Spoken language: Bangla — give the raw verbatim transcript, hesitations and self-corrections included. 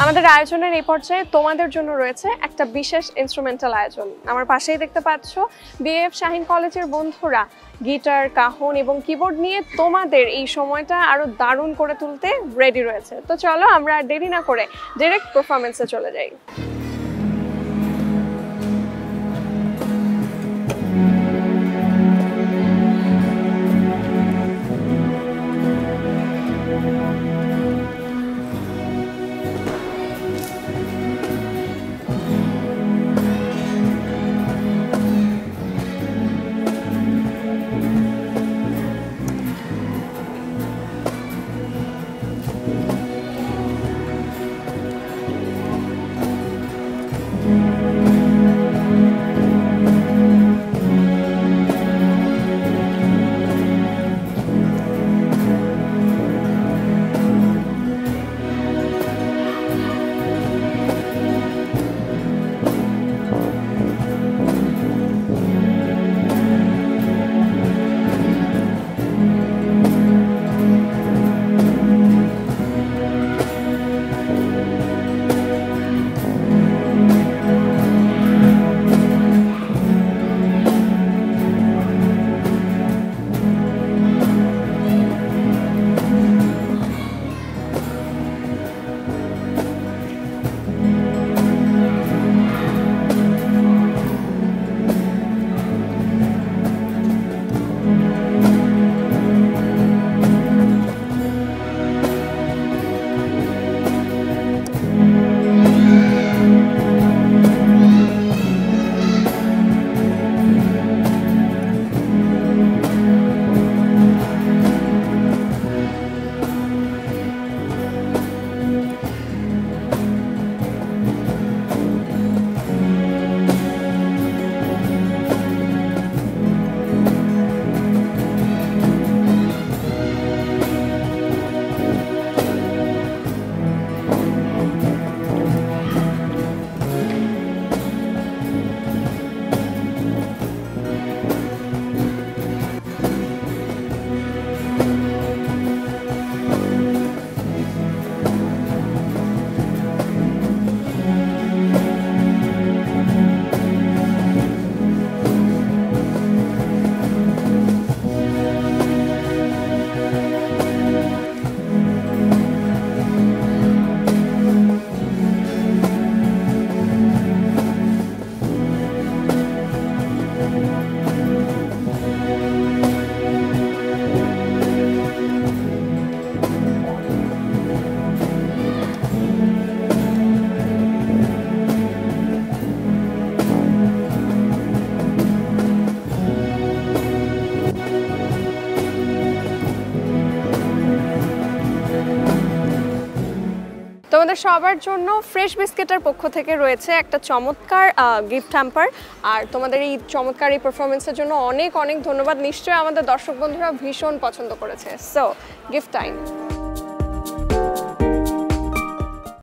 আমাদের আয়োজনের এই পর্যায়ে তোমাদের জন্য রয়েছে একটা বিশেষ ইনস্ট্রুমেন্টাল আয়োজন। আমার পাশেই দেখতে পাচ্ছ বিএফ শাহীন কলেজের বন্ধুরা গিটার, কাহন এবং কিবোর্ড নিয়ে তোমাদের এই সময়টা আরো দারুণ করে তুলতে রেডি রয়েছে। তো চলো আমরা আর দেরি না করে ডাইরেক্ট পারফরমেন্সে চলে যাই। তোমাদের সবার জন্য ফ্রেশ বিস্কিটের পক্ষ থেকে রয়েছে একটা চমৎকার গিফট হ্যাম্পার। আর তোমাদের এই চমৎকার এই পারফরমেন্সের জন্য অনেক অনেক ধন্যবাদ। নিশ্চয়ই আমাদের দর্শক বন্ধুরা ভীষণ পছন্দ করেছে। So gift time.